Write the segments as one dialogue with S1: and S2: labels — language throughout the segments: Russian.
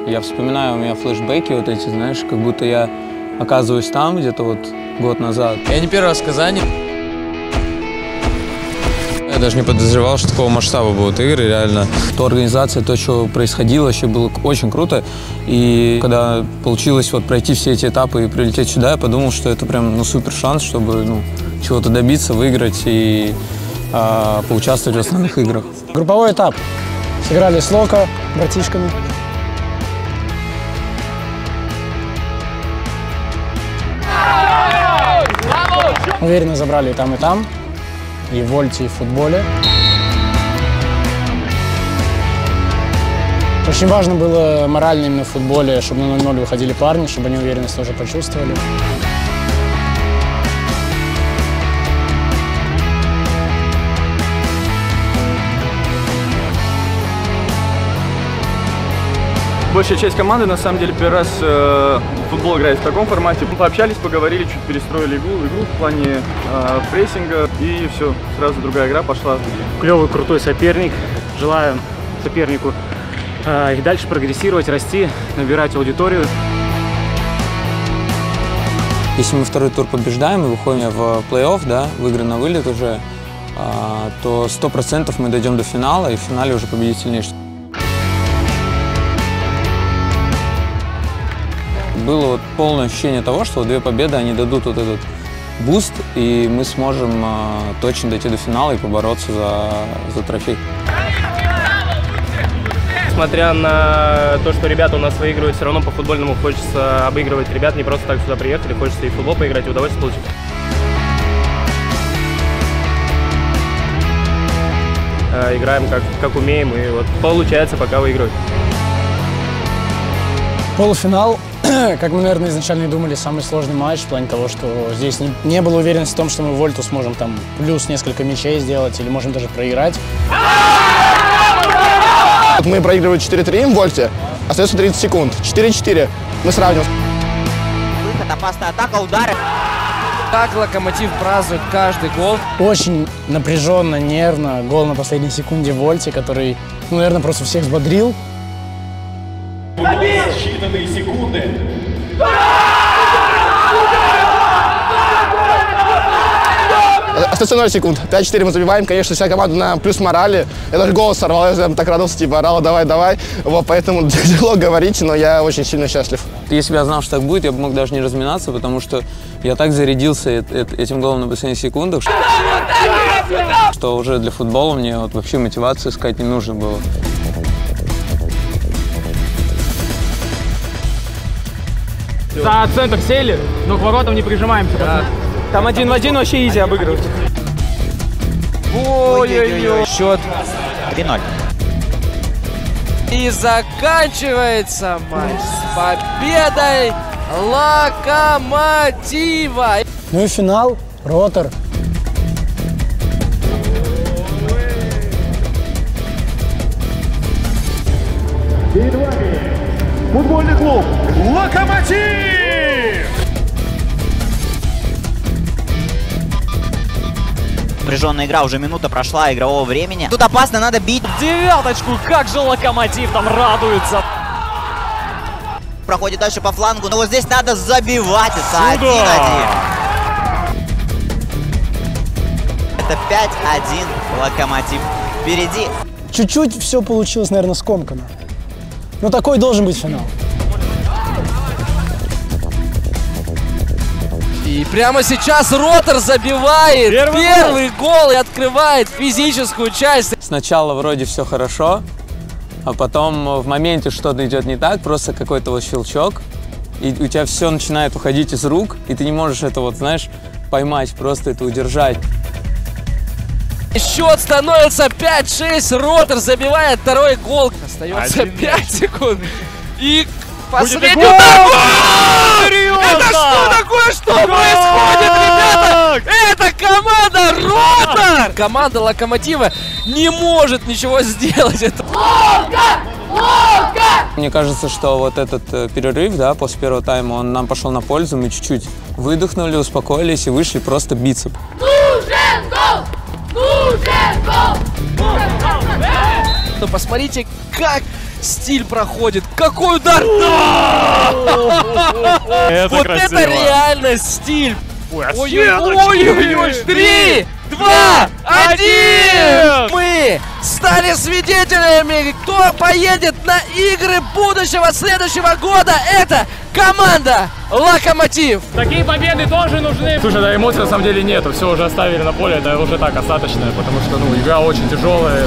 S1: Я вспоминаю, у меня флешбеки вот эти, знаешь, как будто я оказываюсь там где-то вот год назад.
S2: Я не первый раз в Казани. Я даже не подозревал, что такого масштаба будут игры, реально.
S1: То организация, то, что происходило, вообще было очень круто. И когда получилось вот пройти все эти этапы и прилететь сюда, я подумал, что это прям супер шанс, чтобы чего-то добиться, выиграть и поучаствовать в основных играх.
S3: Групповой этап. Сыграли с Локо, братишками. Уверенно забрали и там, и в вольте, и в футболе. Очень важно было морально именно в футболе, чтобы на 0-0 выходили парни, чтобы они уверенность тоже почувствовали.
S4: Большая часть команды, на самом деле, первый раз футбол играет в таком формате. Мы пообщались, поговорили, чуть перестроили игру в плане прессинга, и все, сразу другая игра пошла.
S3: Клевый, крутой соперник. Желаю сопернику и дальше прогрессировать, расти, набирать аудиторию.
S1: Если мы второй тур побеждаем и выходим в плей-офф, да, в игры на вылет уже, то 100% мы дойдем до финала, и в финале уже победить сильнейший. Было вот полное ощущение того, что две победы, они дадут вот этот буст, и мы сможем точно дойти до финала и побороться за трофей.
S5: Несмотря на то, что ребята у нас выигрывают, все равно по футбольному хочется обыгрывать ребят, не просто так сюда приехали, хочется и в футбол поиграть, и удовольствие получить. Играем как умеем, и вот получается пока выигрывать.
S3: Полуфинал. Как мы, наверное, изначально и думали, самый сложный матч в плане того, что здесь не было уверенности в том, что мы вольту сможем там плюс несколько мячей сделать или можем даже проиграть.
S6: Мы проигрываем 4-3 в вольте, остается 30 секунд. 4-4. Мы сравниваем.
S7: Выход, опасная атака, удары.
S2: Как Локомотив празднует каждый гол.
S3: Очень напряженно, нервно. Гол на последней секунде в вольте, который, наверное, просто всех взбодрил.
S8: Считанные секунды.
S6: Остается 0 секунд. 5-4 мы забиваем. Конечно, вся команда на плюс морали. Я даже голос сорвал, я так радовался, типа орал, давай. Вот, поэтому тяжело говорить, но я очень сильно счастлив.
S1: Если бы я знал, что так будет, я бы мог даже не разминаться, потому что я так зарядился этим голом на последних секундах, что уже для футбола мне вот вообще мотивацию искать не нужно было.
S5: За центр сели, но к воротам не прижимаемся. Да. Там 1 в 1 вообще изи обыгрывать.
S2: Ой-ой-ой. Счет
S7: 3-0.
S2: И заканчивается матч с победой Локомотива.
S3: Ну и финал. Ротор.
S8: Перед вами футбольный клуб «Локомотив».
S7: Напряженная игра, уже минута прошла игрового времени. Тут опасно, надо бить.
S5: Девяточку, как же Локомотив там радуется.
S7: Проходит дальше по флангу, но вот здесь надо забивать. Это 1-1. Это 5-1. Локомотив впереди.
S3: Чуть-чуть все получилось, наверное, скомканно. Но такой должен быть финал.
S2: И прямо сейчас Ротор забивает первый гол и открывает физическую часть.
S1: Сначала вроде все хорошо, а потом в моменте что-то идет не так, просто какой-то вот щелчок, и у тебя все начинает уходить из рук, и ты не можешь это вот, знаешь, поймать, просто это удержать.
S2: Счет становится 5-6, Ротор забивает второй гол. Остается 5 секунд. И последний гол! Это что такое? Что происходит, ребята? Это команда Ротор! Команда Локомотива не может ничего сделать.
S1: Мне кажется, что вот этот перерыв, да, после первого тайма, он нам пошел на пользу. Мы чуть-чуть выдохнули, успокоились и вышли просто биться.
S2: Ну посмотрите, как стиль проходит. Какой удар! Да! Вот это реально стиль! Ой-ой-ой! 3, 2, 1! Мы стали свидетелями, кто поедет на игры будущего следующего года. Это команда Локомотив.
S5: Такие победы тоже нужны.
S4: Слушай, да, эмоций на самом деле нету, все уже оставили на поле, это уже так остаточно, потому что, ну, игра очень тяжелая.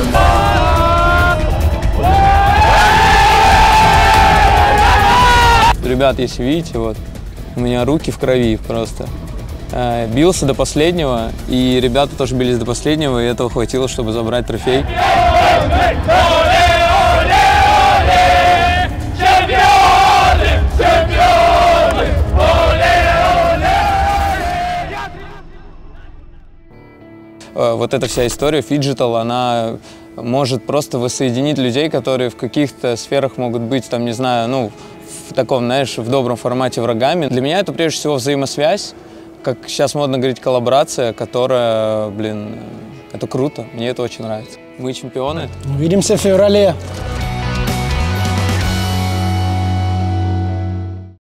S1: Ребят, если видите, вот, у меня руки в крови просто. Бился до последнего, и ребята тоже бились до последнего, и этого хватило, чтобы забрать трофей. Вот эта вся история Phygital, она может просто воссоединить людей, которые в каких-то сферах могут быть, там, не знаю, ну, в таком, знаешь, в добром формате врагами. Для меня это прежде всего взаимосвязь, как сейчас модно говорить, коллаборация, которая, блин, это круто, мне это очень нравится. Мы чемпионы.
S3: Увидимся в феврале.